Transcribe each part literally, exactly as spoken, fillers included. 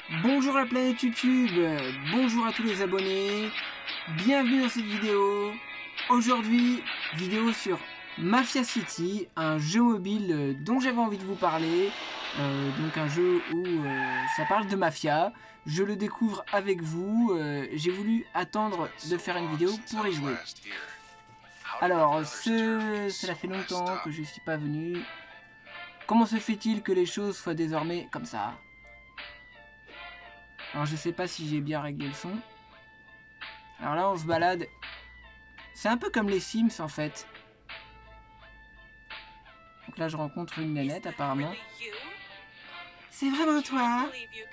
Bonjour la planète YouTube, bonjour à tous les abonnés, bienvenue dans cette vidéo. Aujourd'hui, vidéo sur Mafia City, un jeu mobile dont j'avais envie de vous parler. Euh, donc un jeu où euh, ça parle de mafia, je le découvre avec vous, euh, j'ai voulu attendre de faire une vidéo pour y jouer. Alors, ce... cela fait longtemps que je suis pas venu. Comment se fait-il que les choses soient désormais comme ça? Alors je sais pas si j'ai bien réglé le son. Alors là on se balade. C'est un peu comme les Sims en fait. Donc là je rencontre une nénette apparemment. C'est vraiment toi?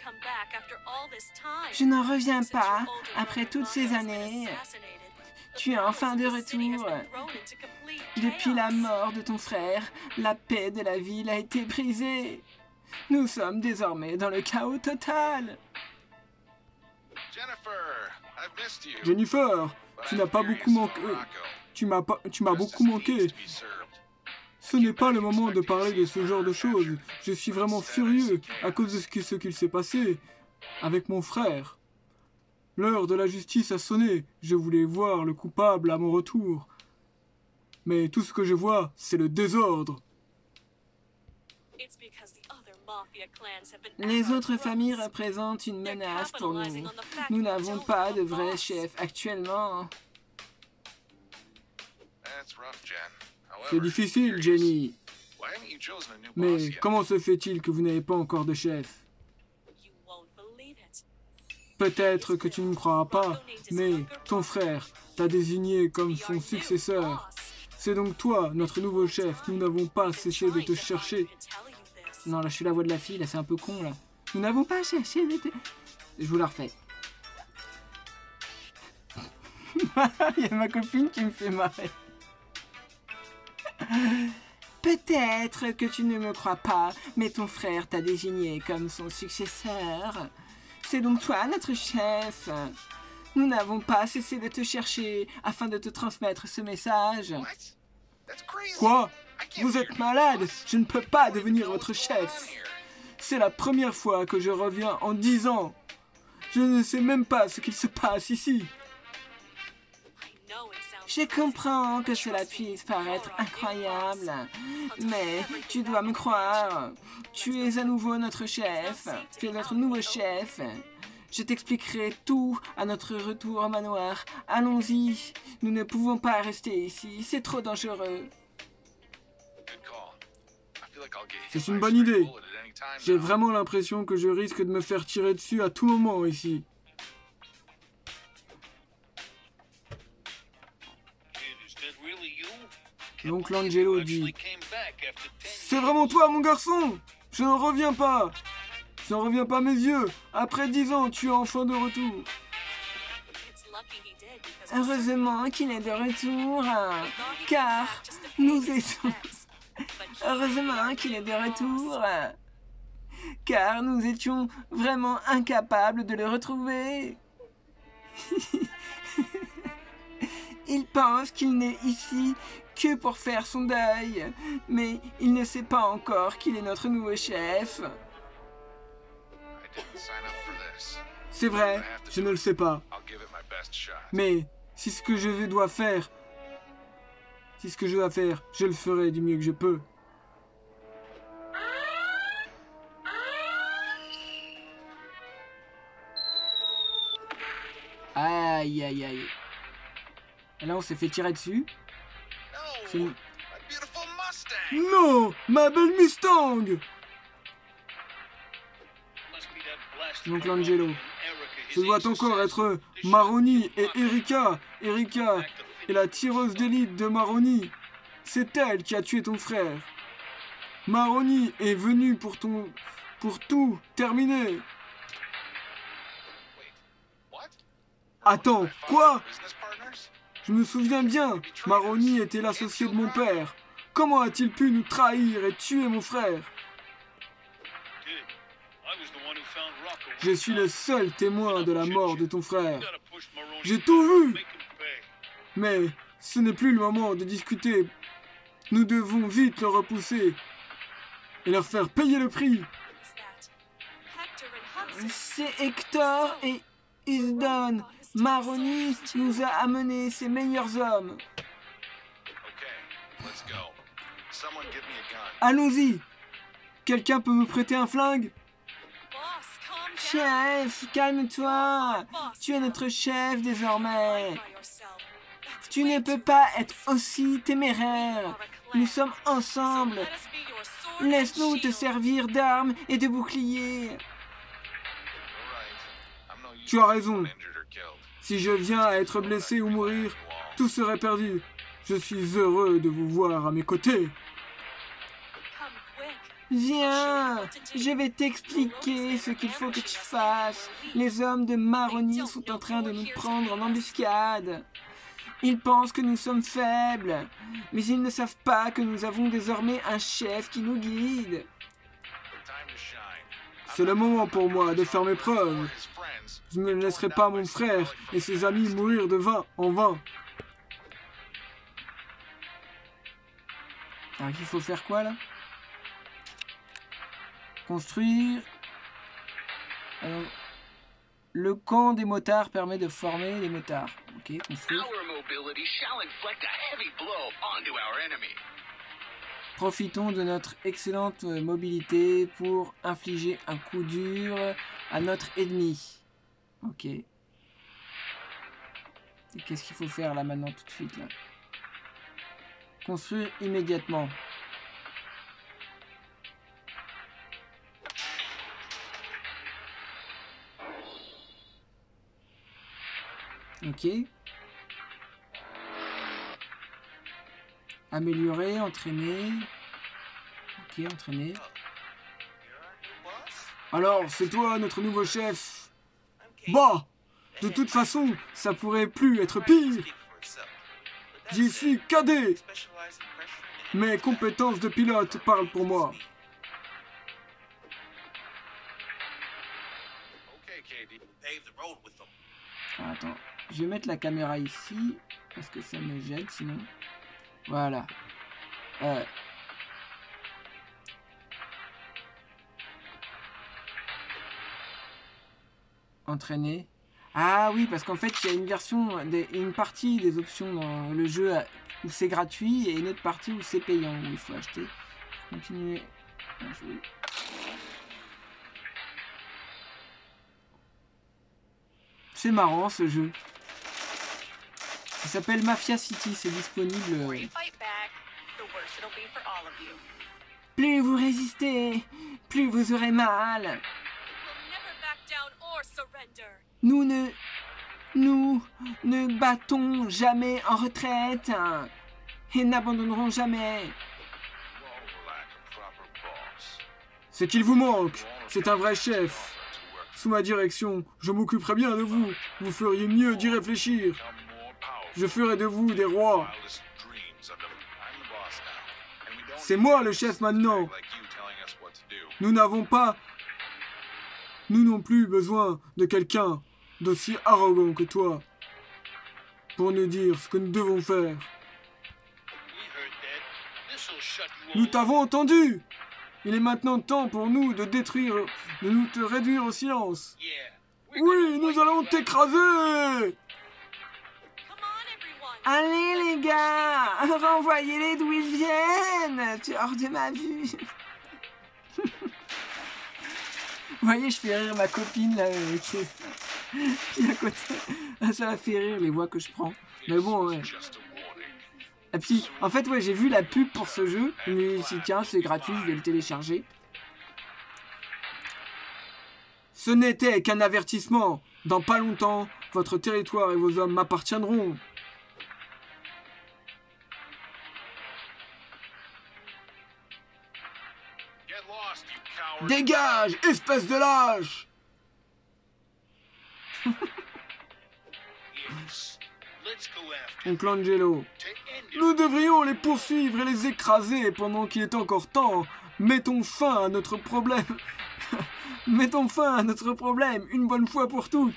Je n'en reviens pas après toutes ces années. Tu es enfin de retour. Depuis la mort de ton frère, la paix de la ville a été brisée. Nous sommes désormais dans le chaos total. Jennifer, tu n'as pas beaucoup manqué. Tu m'as pas, tu m'as beaucoup manqué. Ce n'est pas le moment de parler de ce genre de choses. Je suis vraiment furieux à cause de ce qui- ce qu'il s'est passé avec mon frère. L'heure de la justice a sonné. Je voulais voir le coupable à mon retour. Mais tout ce que je vois, c'est le désordre. Les autres familles représentent une menace pour nous. Nous n'avons pas de vrai chef actuellement. C'est difficile, Jenny. Mais comment se fait-il que vous n'avez pas encore de chef? Peut-être que tu ne me croiras pas, mais ton frère t'a désigné comme son successeur. C'est donc toi, notre nouveau chef. Nous n'avons pas cessé de te chercher. Non, là, je suis la voix de la fille, là, c'est un peu con, là. Nous n'avons pas cherché de te... Je vous la refais. Il y a ma copine qui me fait marrer. Peut-être que tu ne me crois pas, mais ton frère t'a désigné comme son successeur. C'est donc toi, notre chef. Nous n'avons pas cessé de te chercher afin de te transmettre ce message. Quoi? Vous êtes malade, je ne peux pas devenir votre chef. C'est la première fois que je reviens en dix ans. Je ne sais même pas ce qu'il se passe ici. Je comprends que cela puisse paraître incroyable, mais tu dois me croire. Tu es à nouveau notre chef. Tu es notre nouveau chef. Je t'expliquerai tout à notre retour au manoir. Allons-y. Nous ne pouvons pas rester ici. C'est trop dangereux. C'est une bonne idée. J'ai vraiment l'impression que je risque de me faire tirer dessus à tout moment ici. L'oncle Angelo dit: C'est vraiment toi, mon garçon? Je n'en reviens pas. Je n'en reviens pas, mes yeux. Après dix ans, tu es enfin de retour. Heureusement qu'il est de retour, car nous étions... Heureusement qu'il est de retour, car nous étions vraiment incapables de le retrouver. Il pense qu'il n'est ici que pour faire son deuil, mais il ne sait pas encore qu'il est notre nouveau chef. C'est vrai, je ne le sais pas. Mais si ce que je dois faire, si ce que je dois faire, je le ferai du mieux que je peux. Aïe, aïe, aïe. Et là, on s'est fait tirer dessus. Une... Non, ma belle Mustang. Donc l'Angelo. Ce doit encore être Maroni et Erika. Erika est la tireuse d'élite de Maroni. C'est elle qui a tué ton frère. Maroni est venue pour ton, pour tout terminer. Attends, quoi? Je me souviens bien, Maroni était l'associé de mon père. Comment a-t-il pu nous trahir et tuer mon frère? Je suis le seul témoin de la mort de ton frère. J'ai tout vu. Mais ce n'est plus le moment de discuter. Nous devons vite le repousser et leur faire payer le prix. c'est Hector et Isdon. Maroni nous a amené ses meilleurs hommes. Allons-y. Quelqu'un peut me prêter un flingue? Chef, calme-toi. Tu es notre chef désormais. Tu ne peux pas être aussi téméraire. Nous sommes ensemble. Laisse-nous te servir d'armes et de boucliers. Tu as raison. Si je viens à être blessé ou mourir, tout serait perdu. Je suis heureux de vous voir à mes côtés. Viens, je vais t'expliquer ce qu'il faut que tu fasses. Les hommes de Maroni sont en train de nous prendre en embuscade. Ils pensent que nous sommes faibles, mais ils ne savent pas que nous avons désormais un chef qui nous guide. C'est le moment pour moi de faire mes preuves. Je ne laisserai pas mon frère et ses amis mourir de vain en vain. Alors il faut faire quoi là? Construire. Alors, le camp des motards permet de former les motards. Ok, construire. Profitons de notre excellente mobilité pour infliger un coup dur à notre ennemi. Ok. Et qu'est-ce qu'il faut faire là maintenant tout de suite là? Construire immédiatement. Ok. Améliorer, entraîner. Ok, entraîner. Alors, c'est toi notre nouveau chef. Bah, de toute façon, ça pourrait plus être pire. J'y suis cadet. Mes compétences de pilote parlent pour moi. Ah, attends, je vais mettre la caméra ici parce que ça me gêne sinon. Voilà. Euh. Entraîner. Ah oui, parce qu'en fait, il y a une version, des, une partie des options dans le jeu où c'est gratuit et une autre partie où c'est payant, où il faut acheter. Continuer à jouer. C'est marrant ce jeu. Ça s'appelle Mafia City, c'est disponible. Plus vous résistez, plus vous aurez mal. Nous ne... Nous ne battons jamais en retraite et n'abandonnerons jamais. Ce qu'il vous manque, c'est un vrai chef. Sous ma direction, je m'occuperai bien de vous. Vous feriez mieux d'y réfléchir. Je ferai de vous des rois. C'est moi le chef maintenant. Nous n'avons pas, nous non plus, besoin de quelqu'un d'aussi arrogant que toi pour nous dire ce que nous devons faire. Nous t'avons entendu. Il est maintenant temps pour nous de détruire, de nous te réduire au silence. Oui, nous allons t'écraser. Allez les gars, renvoyez-les d'où ils viennent. Tu es hors de ma vue. Vous voyez, je fais rire ma copine là, euh, qui, est, qui est à côté. Ça la fait rire les voix que je prends. Mais bon, ouais. Et puis, en fait, ouais, j'ai vu la pub pour ce jeu. Je me suis dit, tiens, c'est gratuit, je vais le télécharger. Ce n'était qu'un avertissement. Dans pas longtemps, votre territoire et vos hommes m'appartiendront. Dégage, espèce de lâche! Oncle Angelo, nous devrions les poursuivre et les écraser pendant qu'il est encore temps. Mettons fin à notre problème. Mettons fin à notre problème une bonne fois pour toutes.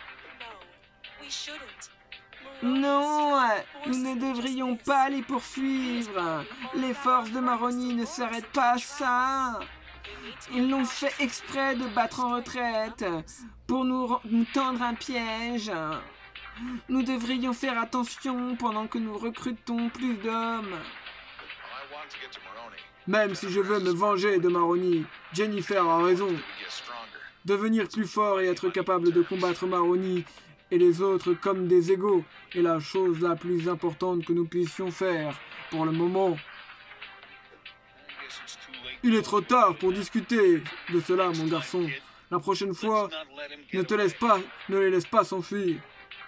Non, nous ne devrions pas les poursuivre. Les forces de Maroni ne s'arrêtent pas à ça. Ils l'ont fait exprès de battre en retraite pour nous, nous tendre un piège. Nous devrions faire attention pendant que nous recrutons plus d'hommes. Même si je veux me venger de Maroni, Jennifer a raison. Devenir plus fort et être capable de combattre Maroni et les autres comme des égaux est la chose la plus importante que nous puissions faire pour le moment. Il est trop tard pour discuter de cela, mon garçon. La prochaine fois, ne te laisse pas, ne les laisse pas s'enfuir.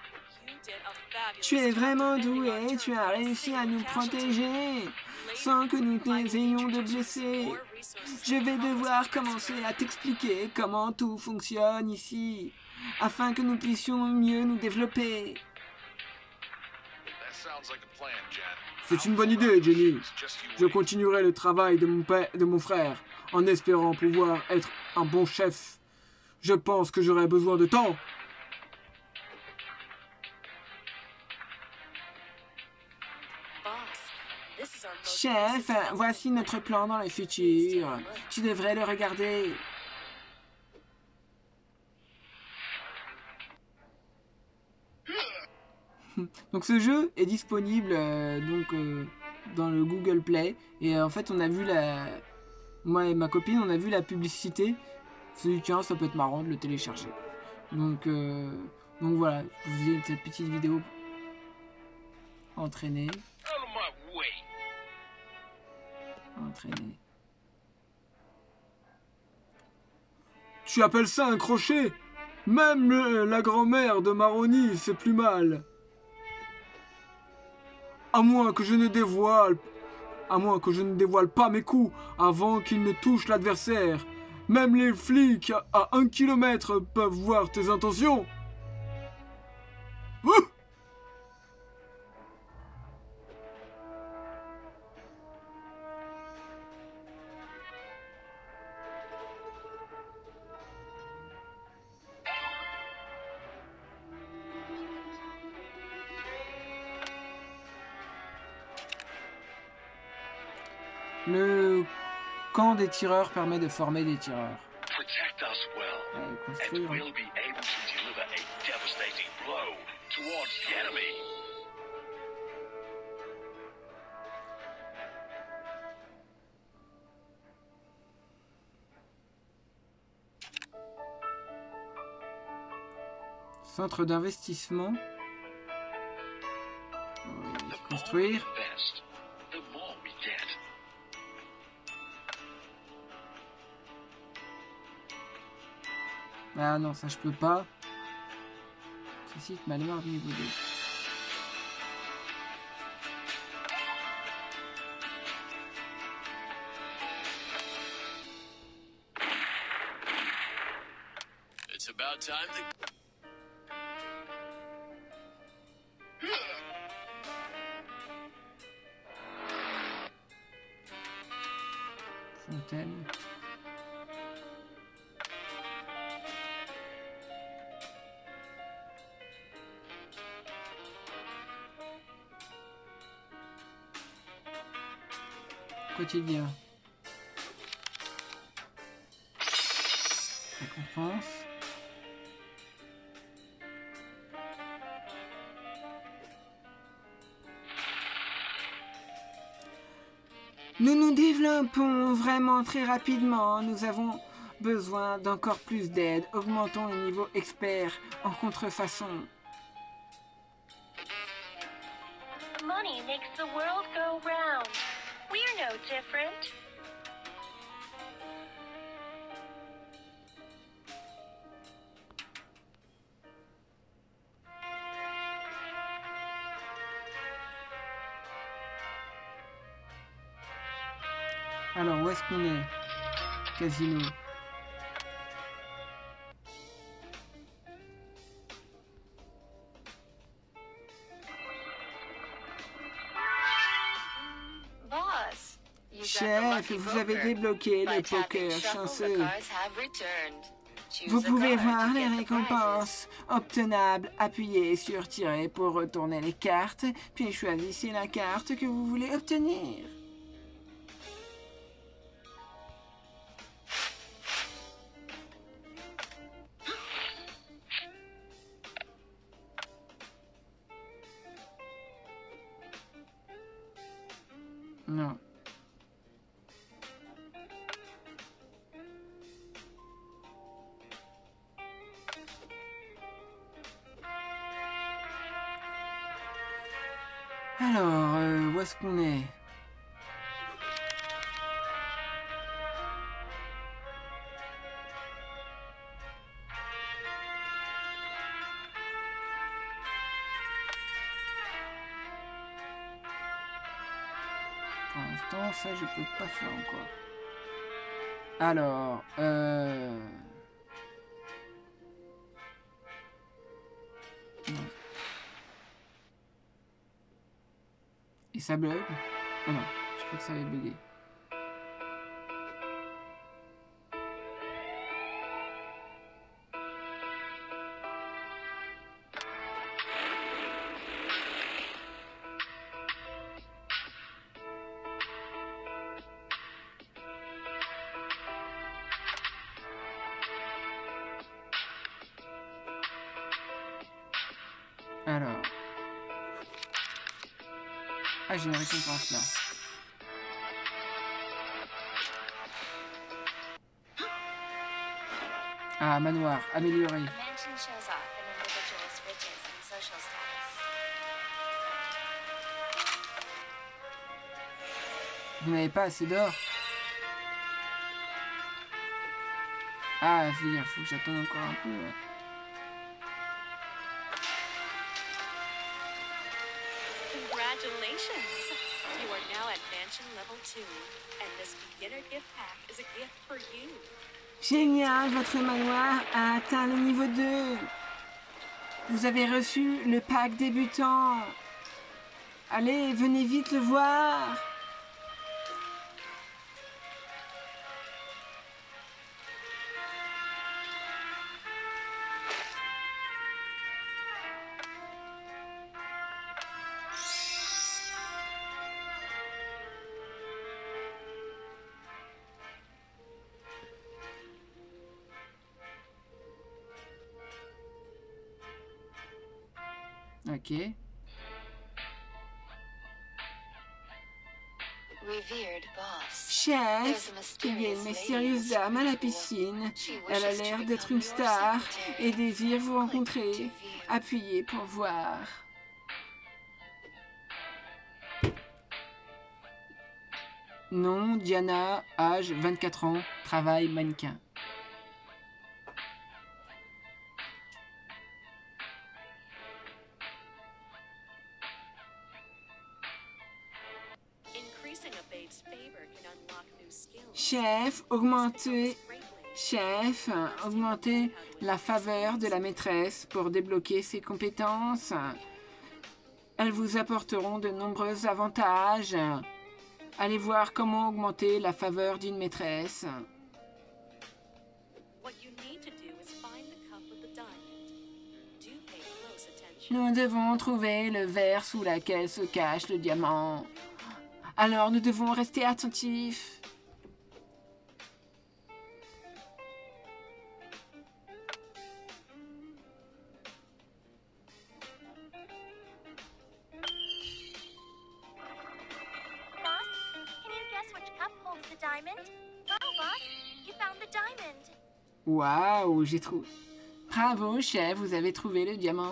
Tu es vraiment doué, tu as réussi à nous protéger, sans que nous ayons de blessés. Je vais devoir commencer à t'expliquer comment tout fonctionne ici, afin que nous puissions mieux nous développer. C'est une bonne idée, Jenny. Je continuerai le travail de mon père, de mon frère, en espérant pouvoir être un bon chef. Je pense que j'aurai besoin de temps. Chef, voici notre plan dans le futur. Tu devrais le regarder. Donc ce jeu est disponible euh, donc euh, dans le Google Play et euh, en fait on a vu la moi et ma copine on a vu la publicité. On s'est dit tiens ça peut être marrant de le télécharger. Donc euh, donc voilà, je vous ai cette petite vidéo entraînée. Entraînée. Tu appelles ça un crochet? Même le, la grand-mère de Maroni, c'est plus mal. À moins que je ne dévoile... À moins que je ne dévoile pas mes coups avant qu'ils ne touchent l'adversaire. Même les flics à un kilomètre peuvent voir tes intentions. Ouh! Le camp des tireurs permet de former des tireurs. Ouais, construire. Centre d'investissement. Construire. Ah non, ça je peux pas. Suscite ma mémoire de niveau deux. It's about time to... Fontaine. Quotidien. Récompense. Nous nous développons vraiment très rapidement. Nous avons besoin d'encore plus d'aide. Augmentons le niveau expert en contrefaçon. Money makes the world go round. We're no different. Alors, où est-ce qu'on est? Casino. Chef, vous avez débloqué le poker chanceux. Vous pouvez voir les récompenses obtenables. Appuyez sur tirer pour retourner les cartes, puis choisissez la carte que vous voulez obtenir. Non. Alors, euh, où est-ce qu'on est? Pour l'instant, ça, je peux pas faire encore. Alors, euh... non. Et ça bug? Oh non, je crois que ça avait bugué. Alors... Ah, j'ai une récompense là. Ah, manoir, amélioré. A mansion shows off an individual's riches and social status. Vous n'avez pas assez d'or? Ah, il faut que j'attende encore un peu. Ouais. Congratulations! You are now at mansion level two, and this beginner gift pack is a gift for you. Génial, votre manoir a atteint le niveau deux. Vous avez reçu le pack débutant. Allez, venez vite le voir. Ok. Revered boss. Chef, il y a une mystérieuse dame à la piscine. Elle a l'air d'être une star et désire vous rencontrer. Appuyez pour voir. Nom, Diana, âge vingt-quatre ans, travail mannequin. Increasing a babe's favor can unlock new skills. Chef, augmentez, chef, augmentez la faveur de la maîtresse pour débloquer ses compétences. Elles vous apporteront de nombreux avantages. Allez voir comment augmenter la faveur d'une maîtresse. What you need to do is find the cup with the diamond. Do pay close attention. Nous devons trouver le verre sous lequel se cache le diamant. Alors nous devons rester attentifs. Boss, can you guess which cup holds the diamond? Wow, boss, you found the diamond. Waouh, j'ai trouvé. Bravo, chef, vous avez trouvé le diamant.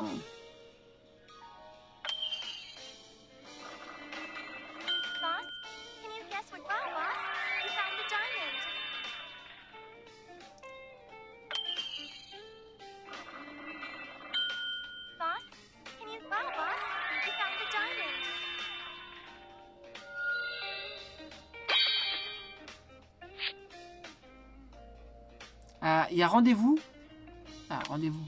Boss, can you guess what? Wow, boss, you found the diamond. Boss, can you? Wow, boss, you found the diamond. Ah, il y a rendez-vous? Ah, rendez-vous.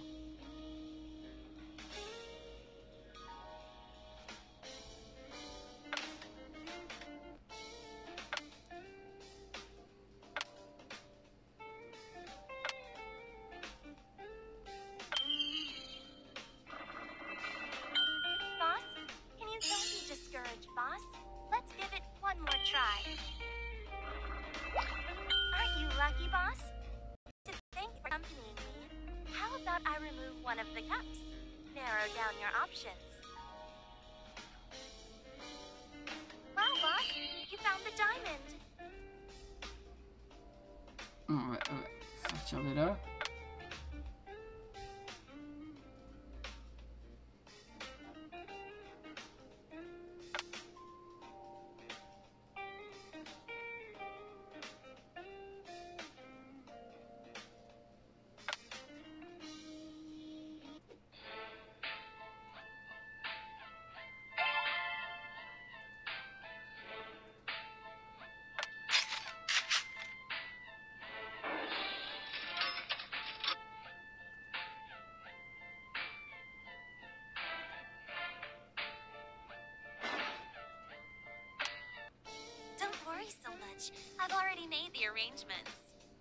Boss, can you? Don't be discouraged, boss. Let's give it one more try. Aren't you lucky, boss? To thank you for accompanying me, how about I remove one of the cups? Narrow down your options. Wow, boss, you You found the diamond. On va, on va sortir de là. Don't worry so much. I've already made the arrangements.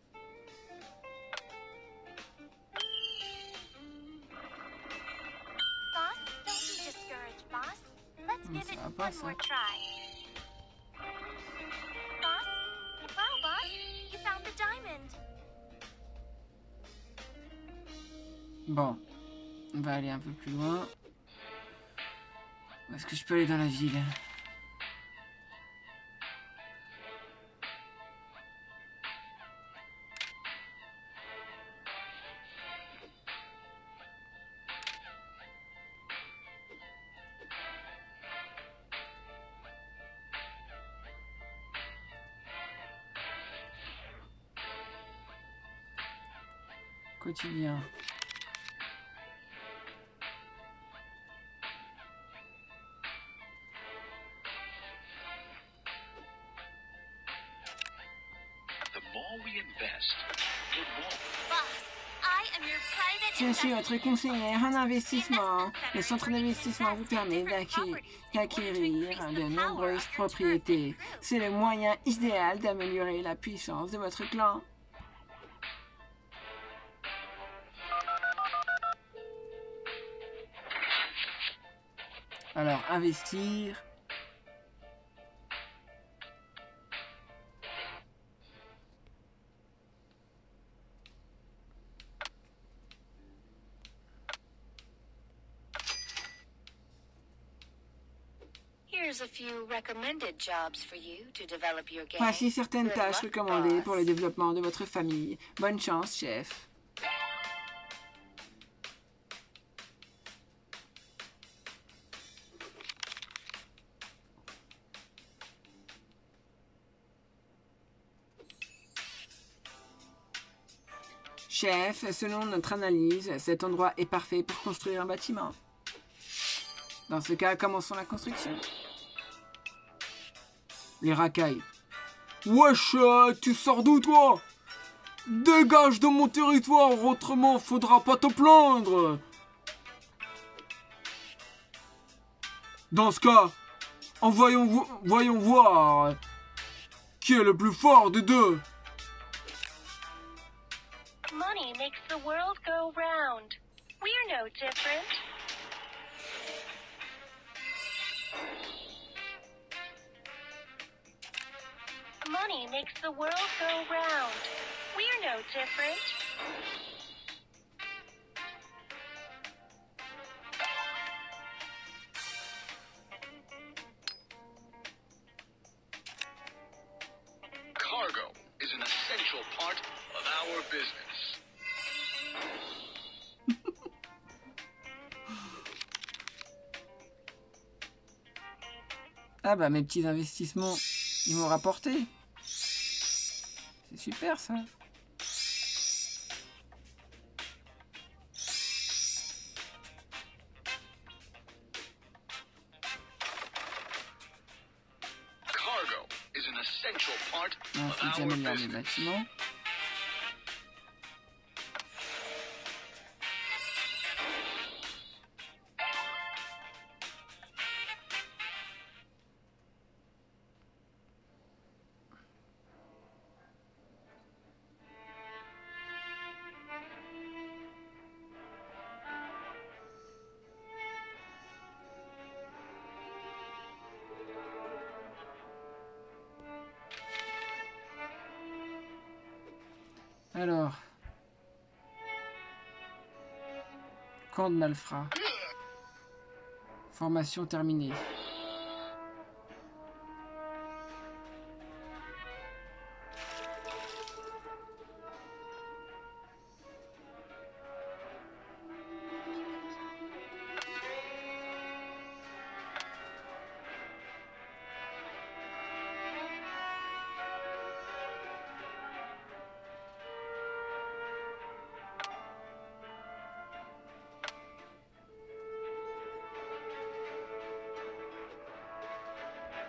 Boss, don't be discouraged, boss. Let's Hmm, give ça it va pas, one ça. more try. Boss? Wow, boss! You found the diamond. Bon, on va aller un peu plus loin. Où est-ce que je peux aller dans la ville? Quotidien. The more we invest, the more. Boss, I am your private Je suis investment votre conseiller en consultant. investissement. Le centre d'investissement vous permet d'acquérir d'acquérir de nombreuses propriétés. C'est le moyen idéal d'améliorer la puissance de votre clan. Alors, investir. Here's a few recommended jobs for you to develop your game. Voici certaines Good tâches luck, recommandées boss. pour le développement de votre famille. Bonne chance, chef. Chef, selon notre analyse, cet endroit est parfait pour construire un bâtiment. Dans ce cas, commençons la construction. Les racailles. Wesh, euh, tu sors d'où toi? Dégage de mon territoire, autrement faudra pas te plaindre. Dans ce cas, en voyons, vo- voyons voir qui est le plus fort des deux. Money makes the world go round. We're no different. Money makes the world go round. We're no different. Cargo is an essential part of our business. Ah bah mes petits investissements, ils m'ont rapporté. C'est super ça. Cargo is an essential part Non, of faut que our j'améliore mes business. bâtiments. Alors, camp de malfrats. Formation terminée.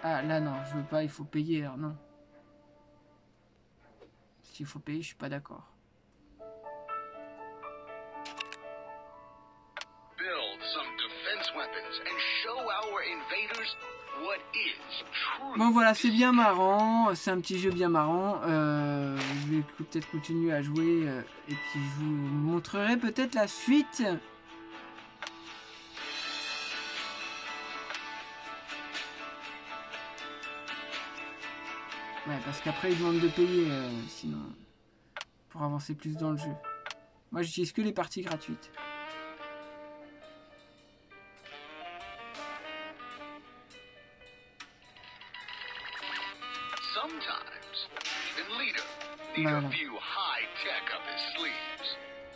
Ah, là, non, je veux pas, il faut payer, alors non. S'il faut payer, je suis pas d'accord. Build some defense weapons and show our invaders what is true. Bon, voilà, c'est bien marrant. C'est un petit jeu bien marrant. Euh, je vais peut-être continuer à jouer. Euh, et puis, je vous montrerai peut-être la suite. Ouais, parce qu'après, ils demandent de payer, euh, sinon, pour avancer plus dans le jeu. Moi, j'utilise que les parties gratuites. Sometimes, even leader need Voilà. a few high tech up his sleeves.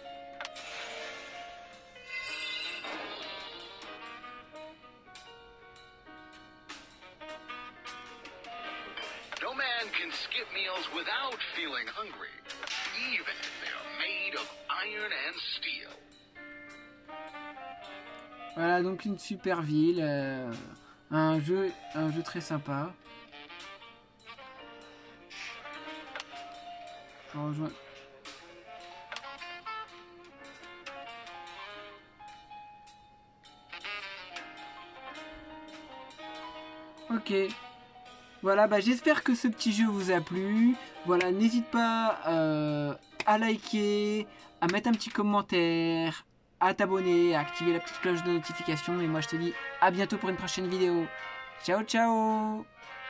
No man can skip meals without feeling hungry, even if they are made of iron and steel. Voilà, donc une super ville. Euh, un jeu, un jeu très sympa. Je rejoins. Ok. Voilà, bah j'espère que ce petit jeu vous a plu. Voilà, n'hésite pas euh, à liker, à mettre un petit commentaire, à t'abonner, à activer la petite cloche de notification. Et moi je te dis à bientôt pour une prochaine vidéo. Ciao ciao.